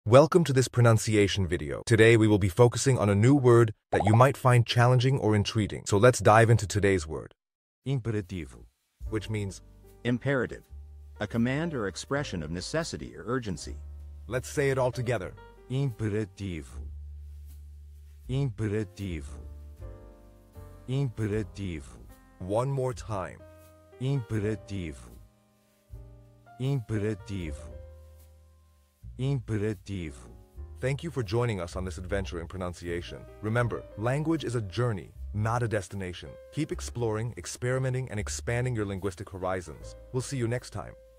Welcome to this pronunciation video. Today we will be focusing on a new word that you might find challenging or intriguing. So let's dive into today's word. Imperativo. Which means, Imperative. A command or expression of necessity or urgency. let's say it all together. Imperativo. Imperativo. Imperativo. One more time. Imperativo. Imperativo. Imperativo. Thank you for joining us on this adventure in pronunciation. Remember, language is a journey, not a destination. Keep exploring, experimenting, and expanding your linguistic horizons. We'll see you next time.